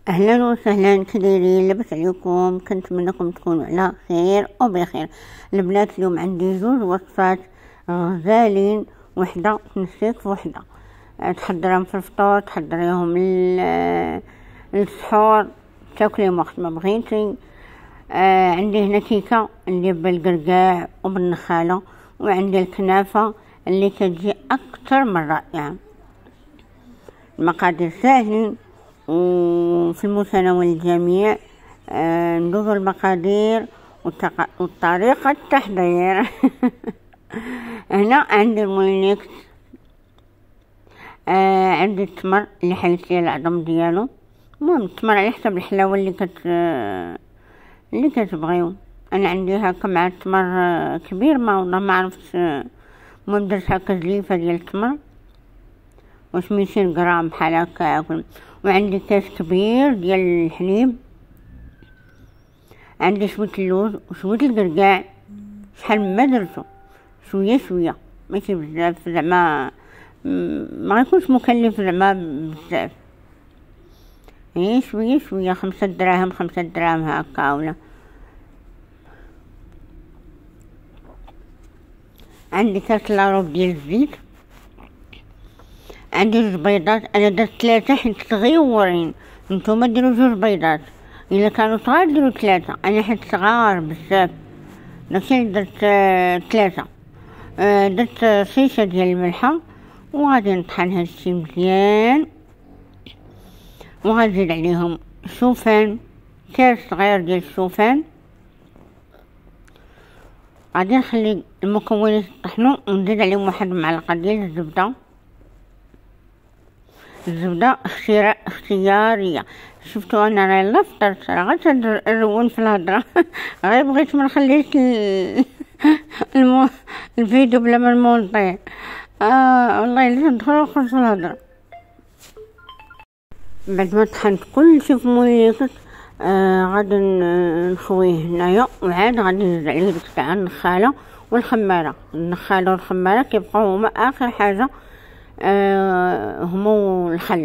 اهلا وسهلا كدايرين؟ لاباس عليكم؟ كنتمنى انكم تكونوا على خير وبخير. البنات اليوم عندي جوج وصفات غزالين، وحده تنسيك في وحده. تحضرهم في الفطور، تحضريهم للسحور، تاكليهم وقت ما بغيتي. عندي هنا كيكه اللي بالقرقاع وبالنخاله، وعندي الكنافه اللي كتجي اكثر من رائعه. المقادير ساهلين وفي المتناول الجميع. ندوز المقادير وطريقة التحضير. هنا عندي المولينكس، عندي التمر اللي حيت لي العظم ديالو. المهم التمر على حسب الحلاوه اللي كتبغيو. انا عندي هكا مع التمر كبير، ما والله ما عرفتش. المهم درت هكا زليفه ديال التمر واش 200 غرام بحال هكا. وعندي كاس كبير ديال الحليب، عندي شويه اللوز وشويه القرقاع، شحال ما درتو شويه شويه، ماشي بزاف زعما ما غيكونش مكلف زعما بزاف. شويه شويه، 5 دراهم 5 دراهم هكا ولا. عندي كاس لاروب ديال الزيت، عندي جوج بيضات. انا درت 3 حيت صغيورين، نتوما ديروا 2 بيضات، الا كانوا صغار ديروا 3. انا حيت صغار بزاف داكشي درت 3. درت شيشه ديال الملحه، وغادي نطحن هادشي مزيان، وغنزيد عليهم شوفان، كاس صغير ديال الشوفان. غادي نخلي المكونات يطحنوا ونزيد عليهم واحد المعلقه ديال الزبده. الزبده اختياريه. شفتوا انا راه لا فطرت، راه غتنرون في الهضره. غير بغيت ما نخليش الفيديو بلا ما نمونطيه. والله الا ندخل ونخرج في الهضره. بعد ما طحنت كلشي في موليكس، غادي نخويه هنايا، وعاد غادي نزيد عليه ديك تاع النخاله والخماره. النخاله والخماره كيبقاو هما اخر حاجه. هما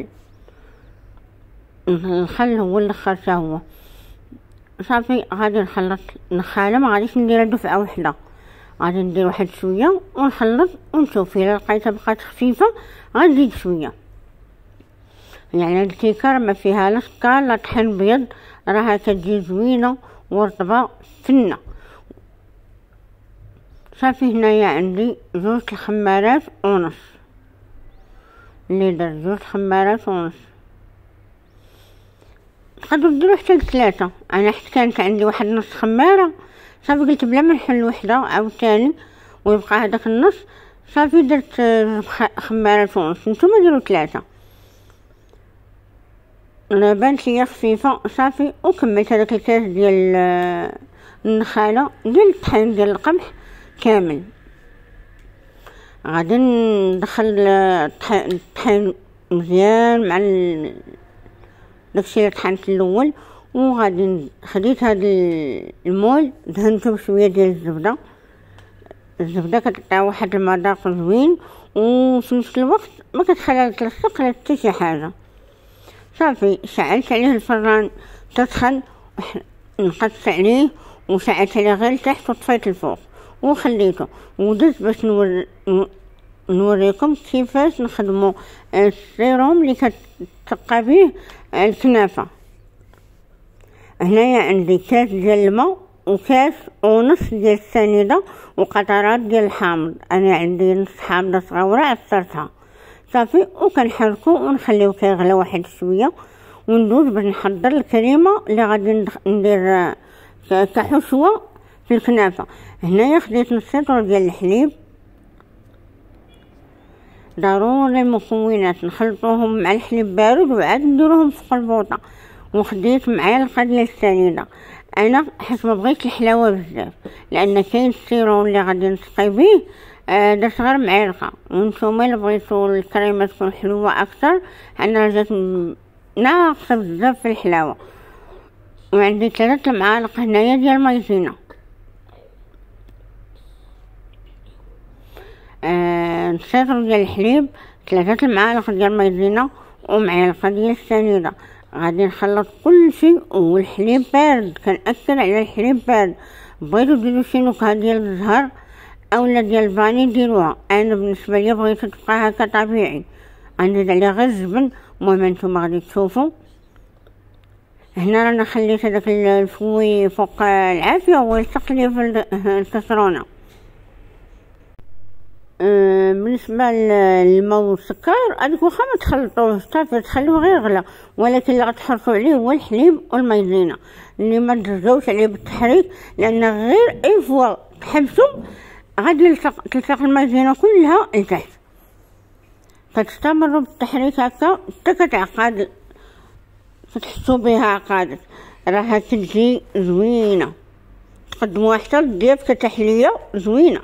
الخل هو الاخر حتى هو. صافي غادي نخلط النخاله، ما غاديش نديرها دفعه وحده، غادي ندير واحد شويه ونخلط ونشوف. الا لقيتها بقات خفيفه غنزيد شويه. يعني هاد الكيكه ما فيها لا سكر لا طحين بيض، راها كتجي زوينه ورطبه فنه. صافي هنايا عندي 2 الخمارات ونص، اللي درت 2 خمارات ونص. تقدروا ديروا حتى ل3. انا حيت كانت عندي واحد نص خماره، صافي قلت بلا ما نحل وحده عاوتاني ويبقى هذاك النص. صافي درت 2 خمارات ونص، نتوما ديروا 3. انا بانت ليا خفيفه صافي. وكملت هذاك الكاس ديال النخاله ديال الطحين ديال القمح كامل. غادي ندخل الطحين مزيان مع داكشي اللي طحنت الاول، وغادي خديت هاد المول دهنته بشويه ديال الزبده كتعطي واحد المذاق زوين، وفي نفس الوقت ما كتخليها تلصق لا حتى شي حاجه. صافي شعلت عليه الفران تسخن، نقصت عليه وشعلت عليه غير لتحت وطفيت الفوق وخليته. ودزت باش نوريكم كيفاش نخدموا السيروم اللي كتبقى فيه الكنافه. هنايا عندي كاس ديال الماء وكاس ونص ديال السنيده وقطرات ديال الحامض. انا عندي نص حامضه صغيره عصرتها. صافي وكنحركو ونخليو كيغلى واحد شويه، وندوز باش نحضر الكريمه اللي غادي ندير كحشوه في الكنافه. هنايا خديت نص لتر ديال الحليب. ضروري المكونات نخلطوهم مع الحليب بارد وعاد نديروهم في قلبوطه. وخديت معلقه ديال السنيده، انا حيت ما بغيت الحلاوه بزاف، لان كاين السيروم اللي غادي نسقي به درت غير معلقه. وانتم الا بغيتو الكريمه تكون حلوه اكثر، انا جات ناقصه بزاف في الحلاوه. وعندي 3 معالق هنايا ديال مايزينا. نص لتر ديال الحليب، 3 المعالق ديال المايزينا، ومعلقه ديال السنيده. غادي نخلط كل شيء، والحليب بارد، كنأكد على الحليب بارد. بغيتو ديرو شي نكهة ديال الزهر اولا ديال الفاني ديروها، انا بالنسبه ليا بغيت تبقى هكا طبيعي، غنزيد عليها غير الجبن. المهم نتوما غادي تشوفوا. هنا رانا خليت هذاك الفوي فوق العافيه ويلصق لي في الكسرونه. بالنسبه للماء والسكر هذيك واخا ما تخلطوش صافي تخلوه غير غلا، ولكن اللي غتحرصوا عليه هو الحليب والمايزينا اللي ما تزوجوش عليه بالتحريك، لان غير اي فوا تحبسوا غادي تلصق المايزينا كلها لتحت. كتستمروا بالتحريك هكا حتى كتعقد، كتحسوا بها عقادت، راها كتجي زوينه. تقدموها حتى للضياف كتحليه زوينه.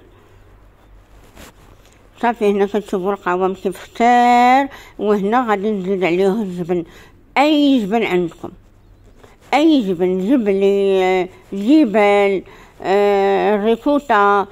صافي هنا كتشوفوا القوام كيف اختار. وهنا غادي نزيد عليه الجبن، اي جبن عندكم، اي جبن، جبلي، جبل، الريكوتا،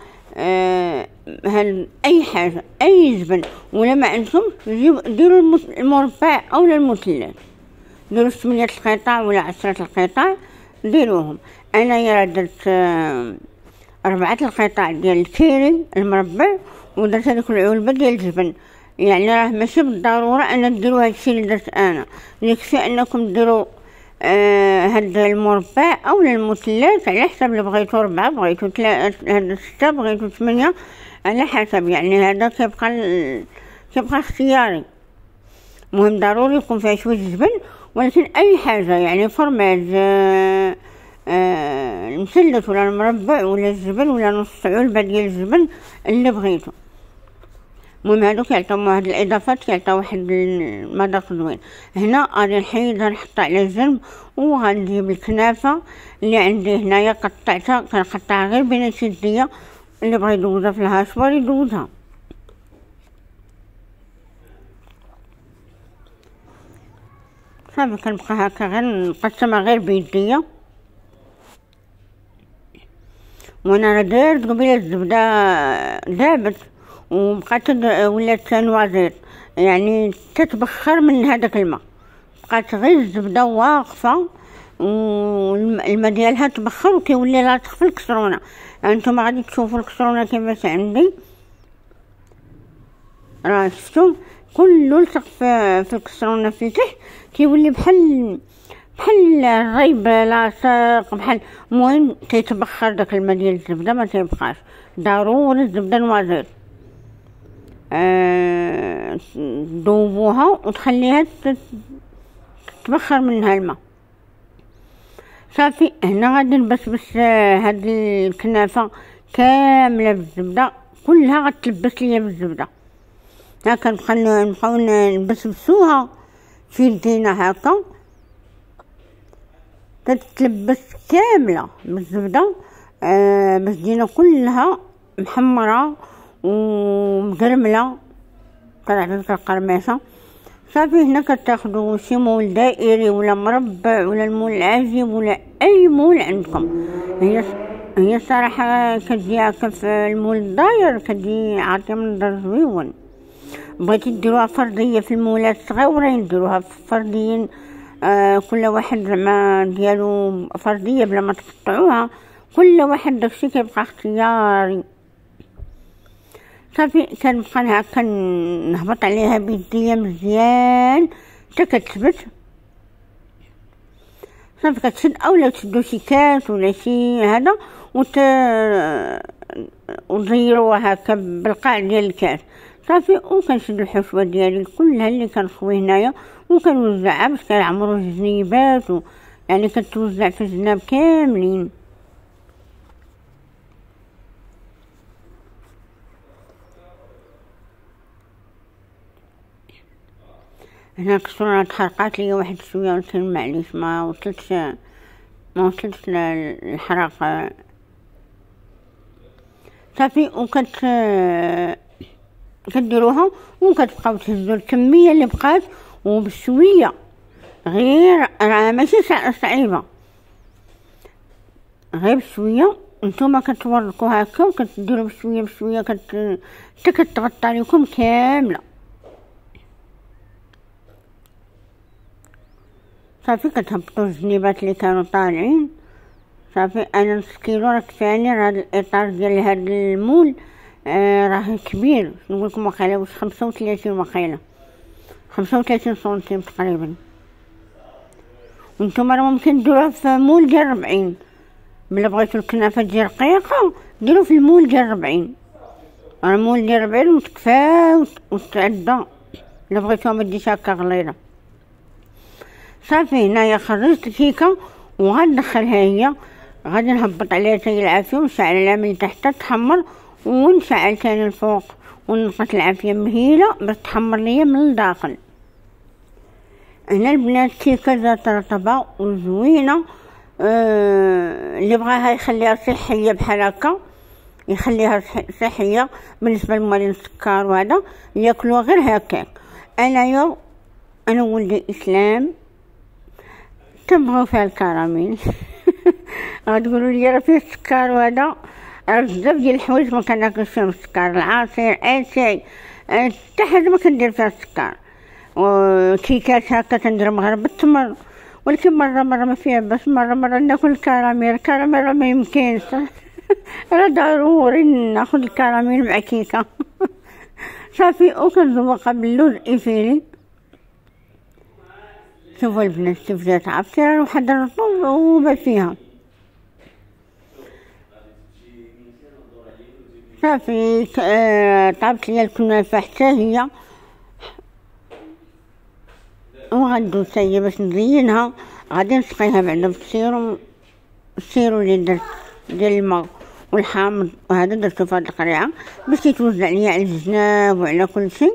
اي حاجه، اي جبن. ولا ما عندكم ديروا المربع او المثلث، ديروا 8 القطع ولا 10 القطع ديروهم. انايا درت 4 القطع ديال الكيري المربع، ودرت هذيك العلبه ديال الجبن. يعني راه ماشي بالضروره ان ديروا هادشي اللي درت انا، يكفي انكم ديروا هاد المربع او المثلث على حسب اللي بغيتو، 4 بغيتو 3 6 بغيتو 8 على حسب. يعني هذا كيبقى اختياري. المهم ضروري يكون فيها شويه جبن، ولكن اي حاجه يعني فرماج، المثلث ولا المربع ولا الجبن ولا نص علبه ديال الجبن اللي بغيتو. المهم هادوك يعطيو هاد الاضافات كيعطيو واحد المذاق زوين. هنا غادي نحيدها نحطها على جنب، وغنجيب الكنافه اللي عندي هنايا قطعتها، كنقطعها غير بين يديا. اللي بغى يدوزها في الهاشوار يدوزها. صافي كنبقى هكا غير نقسمها غير بيديا. وانا راه دارت قبيله الزبده دابت وبقات ولات نوازيط، يعني تتبخر من هذاك الماء، بقات غير الزبده واقفه والماء ديالها تبخر وكيولي لاصق في الكسرونه. انتم غادي تشوفوا الكسرونه كيفاش عندي، راه شفتوا كله لصق في الكسرونه في تحت، كيولي بحال الريب لاصق بحال. المهم تيتبخر داك الماء ديال الزبده، ما تيبقاش. ضروري الزبده نوازيط ذوبوها وتخليها تبخر منها الماء. صافي هنا غادي نبسبس هاد الكنافه كامله بالزبده، كلها غتلبس ليا بالزبده. هكا نبقاو نبسبسوها في يدينا هكا، تتلبس كامله بالزبده. باش تجينا كلها محمره ومقرمله، طلعت القرميشه. صافي هنا كتاخدو شي مول دائري ولا مربع ولا المول العجيب ولا اي مول عندكم. هي الصراحه كتجي هكا في المول الداير كتجي عاطيه منظر زويون. بغيتي ديروها فرديه في المولات الصغيورين ديروها فرديين، كل واحد زعما ديالو فرديه بلا ما تقطعوها، كل واحد داكشي كيبقى اختياري. صافي كنبقى هكا نهبط عليها بيديا مزيان حتى كتثبت. صافي كتشد اولا تشدو شي كاس ولا شي هذا وتزيروها هكا بالقاع ديال الكاس. صافي وكنشد الحشوه ديالي كلها اللي كنخوي هنايا وكنوزعها باش كنعمرو الجنيبات يعني كتوزع في الجناب كاملين. هنا الكسرونه تحرقات ليا واحد شويه، قلت معليش ما وصلتش للحرق. صافي كديروها وكتبقاو تهزو الكميه اللي بقات وبشويه، غير راه ماشي صعيبه، غير بشويه. نتوما كتورقوا هكا وكتديروا بشويه بشويه حتى كتغطى عليكم كامله. صافي كتهبطو الجنيبات اللي كانوا طالعين. صافي انا نص كيلو راه كفاني، راه هاد الاطار ديال هاد المول راه كبير، نقولكم واقيلا واش 35 واقيلا 35 سنتيم تقريبا. وانتم راه ممكن ديروها في مول ديال 40، بلا بغيتو الكنافه تجي رقيقه ديرو في المول ديال 40، راه المول ديال 40 متكفى وتعدى. الا بغيتوها مديش هكا غليظه. صافي هنايا خرجت كيكه وغندخلها هي، غادي نهبط عليها تاي العافيه ونشعل عليها من تحت تحمر، ونشعل تاني الفوق ونقص العافيه مهيله باش تحمر ليا من الداخل. هنا البنات كيكه ذات رطبه وزوينه. اللي بغاها يخليها صحيه بحال هكا يخليها صحيه. بالنسبه لموالين السكر وهذا ياكلوها غير هكاك. انا ولدي اسلام تبغوا فيها الكراميل غتقولوا لي راه فيه السكر وهذا، راه بزاف ديال الحوايج ما كناكلش فيهم السكر، العصير اي شيء حتى حاجه ما كندير فيها السكر. وكيكات هكا كندير مغرب التمر، ولكن مره ما فيها باش مره ناكل الكراميل راه ما يمكنش راه ضروري ناخذ الكراميل مع كيكه صافي وكنزوقها باللوز ايفيلي. شوفوا البنات كيف جات عفيرة وحد الرطوبة وبال فيها. صافي طابت ليا الكنافة حتى هي، وغندوز هي باش نزينها. غادي نسقيها بعدا بالسيرو اللي درت ديال الماء والحامض وهذا درتو في هاد القريعة باش يتوزع ليا على الجناب وعلى كل شيء.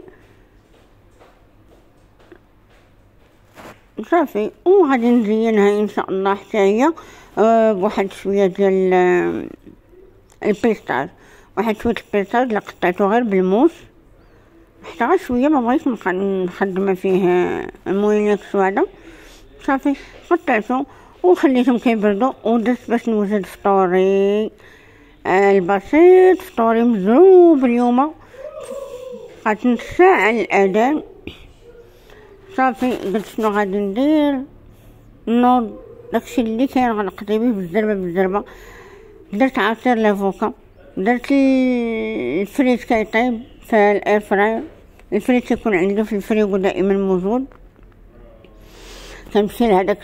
صافي وغادي نزينها ان شاء الله حتى هي بواحد شويه ديال البيستاج، واحد شويه البيستاج اللي قطعته غير بالموس حتى غير شويه، ما بغيتش نبقى نخدم فيه الموينكس وهذا. صافي قطعته وخليتهم كيبردوا ودرت باش نوجد فطوري البسيط، فطوري مزروب اليوم. بقات نص ساعه الاذان. صافي قلت شنو غادي ندير، نوض داكشي اللي كاين غنقضي بيه بالزربه. درت عصير لافوكا، درت الفريت كيطيب في الاير فراير. الفريت يكون عندي في الفريغو دائما موجود. كنمشي لهداك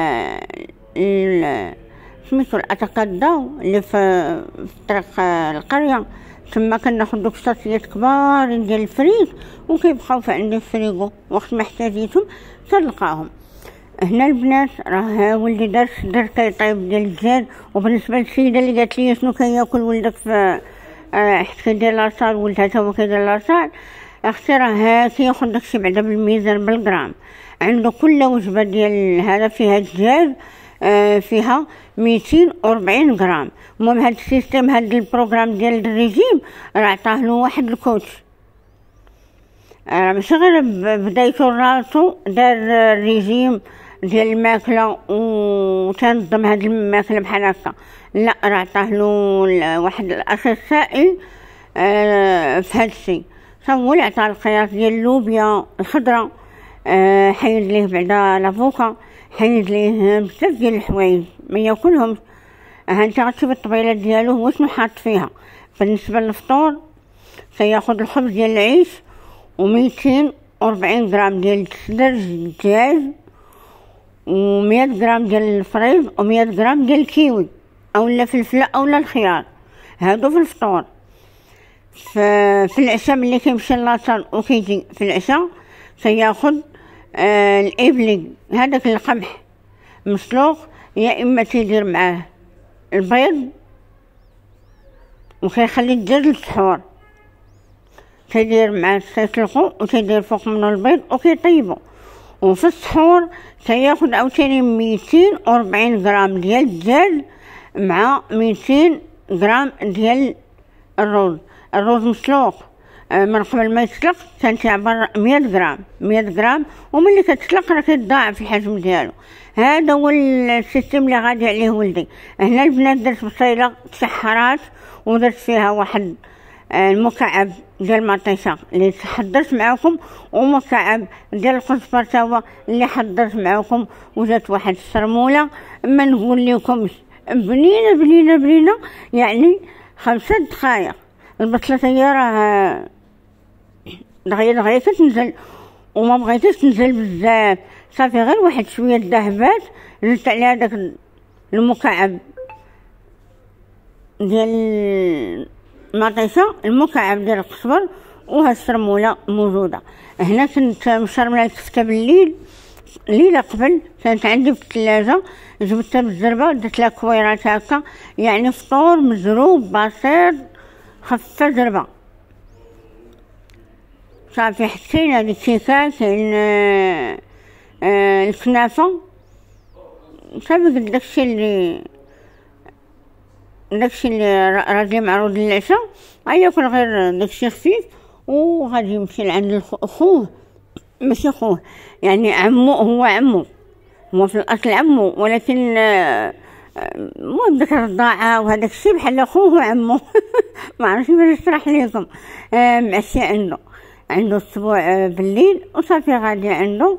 سميتو الاتاكادا اللي في طريق القريه، تما كناخد دوك الشاطيات كبار ديال الفريت وكيبقاو في عندي الفريغو، وقت ما احتاجيتهم كنلقاهم. هنا البنات راه ولدي دار كيطيب ديال الدجاج. وبالنسبه للسيده اللي قالت لي شنو كياكل ولدك في حيت كيدير لاصال، ولدها تا هو كيدير لاصال، اختي راه كياخد داكشي بعدا بالميزان بالغرام. عنده كل وجبه ديال هذا فيها الدجاج فيها 240 غرام. المهم هاد السيستم هاد البروغرام ديال الريجيم راه عطاه له واحد الكوتش، ماشي غير بدايتو راسو دار الريجيم ديال الماكله وتنظم هاد الماكله بحال هكا، لا راه عطاه له واحد الاخصائي في هاد الشيء. هو اللي عطاه القياس ديال اللوبيا الخضراء، حيد ليه بعدا لافوكا، حيد ليه بزاف ديال الحوايج ما ياكلهمش. انت غتشوف الطبيله ديالو هو شنو حاط فيها. بالنسبه للفطور سياخذ الخبز ديال العيش و240 غرام ديال الدجاج و100 غرام ديال الفريز و100 غرام ديال الكيوي اولا فلفله اولا الخيار. هادو في الفطور. في العشاء ملي كيمشي لاصال وكيجي في العشاء سياخذ الابلي، هذاك القمح مسلوق، يا اما تيدير معاه البيض وكيخلي الدجاج للسحور، تيدير معاه تيسلقو وتيدير فوق منه البيض وكيطيبو. وفي السحور سياخذ عاوتاني 240 غرام ديال الدجاج مع 200 غرام ديال الرز مسلوق من قبل ما يتسلق كان تيعبر 100 غرام وملي كتسلق راه كيتضاعف الحجم ديالو. هذا هو السيستم اللي غادي عليه ولدي. هنا البنات درت بصيله تشحرات ودرت فيها واحد المكعب ديال المطيشه اللي حضرت معكم، ومكعب ديال الكزبر تا هو اللي حضرت معكم. وجات واحد الشرموله ما نقول لكمش بنينه بنينه بنينه، يعني 5 دقائق. البصله هي راه دغيا كتنزل، وما بغيتيش تنزل بزاف، صافي غير واحد شويه الذهبات زدت عليها داك المكعب ديال المطيشه، المكعب ديال القزبر، وهاد الشرموله موجوده هنا. كنت مشرمله الكفته بالليل، ليله قبل كانت عندي في الثلاجه، جبتها بالزربه درت لها كويرات هكا، يعني فطور مزروب بسيط خفه زربه. صافي حطينا هاد الكيكه، كاين الكنافه، صافي قد داكشي اللي راجلي معروض للعشاء، غياكل غير داكشي خفيف، وغادي يمشي لعند خوه، ماشي خوه يعني عمو، هو في الاصل عمو، ولكن المهم داك الرضاعه وهداك الشيء بحال خوه وعمو ما عرفتش باش نشرح لكم. معشي عنده السبوع بالليل، وصافي غادي عنده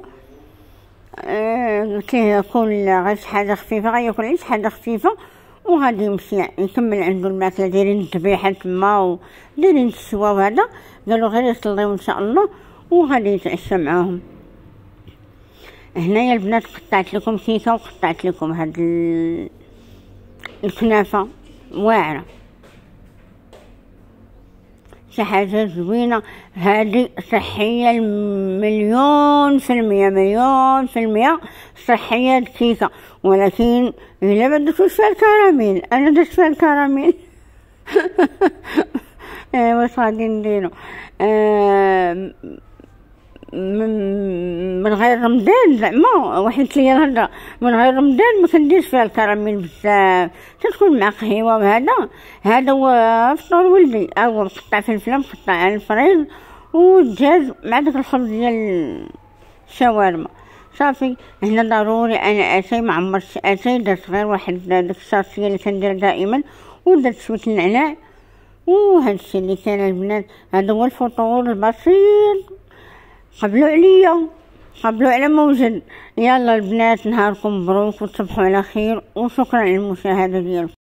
قلت ليه كل غير شي حاجه خفيفه، غياكل غير شي حاجه خفيفه، وغادي يمشي يكمل عنده الماكله. دايرين الذبيحه تما ودايرين الشوا، وهذا قالوا غير يصليو ان شاء الله وغادي يتعشى معاهم. هنايا البنات قطعت لكم كيكه، وقطعت لكم هاد الكنافه واعره، شي حاجه زوينه، هذه صحيه 100% صحيه الكيكه. ولكن الا ما درتوش فيها الكراميل، انا درت فيها الكراميل واش غادي نديرو؟ من غير رمضان زعما وحيت ليا الهضره، من غير رمضان ما كنديرش فيها الكراميل بزاف، تتكون مع قهيوه. وهذا هو فطور ولدي، هو مقطع فلفله، مقطع على الفريز، والدجاج مع داك الخبز ديال الشاورما. صافي هنا ضروري انا اتاي، ما عمرتش اتاي، درت غير واحد داك الشاصيه اللي كندير دائما، ودرت شويه النعناع، وهذا الشيء اللي كان البنات. هذا هو الفطور البسيط، قبلوا عليا، قبلوا على موجد. يلا البنات، نهاركم مبروك وتصبحوا على خير، وشكرا للمشاهده ديالكم.